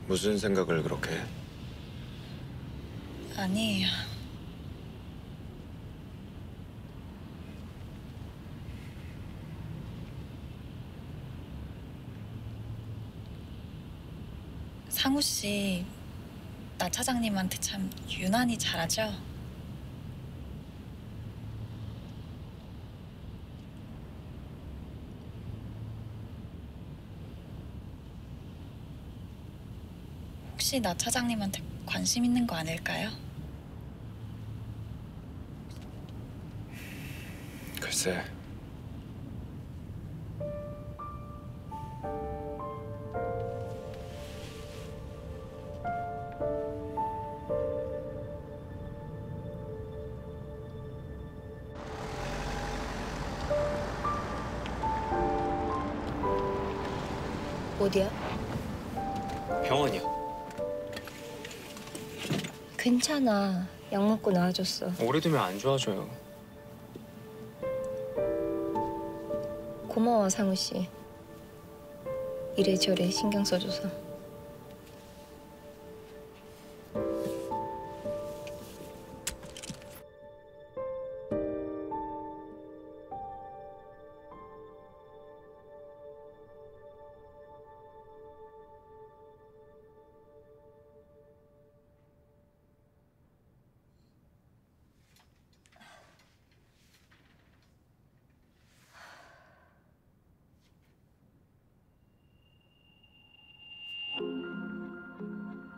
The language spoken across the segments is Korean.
무슨 생각을 그렇게 해? 아니에요. 상우 씨, 나 차장님한테 참 유난히 잘하죠? 혹시 나 차장님한테 관심 있는 거 아닐까요? 글쎄. 어디야? 병원이야. 괜찮아. 약 먹고 나아졌어. 오래 두면 안 좋아져요. 고마워, 상우 씨. 이래저래 신경 써줘서.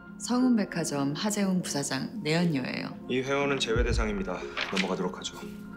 성운백화점 하재훈 부사장 내연녀예요. 이 회원은 제외 대상입니다. 넘어가도록 하죠.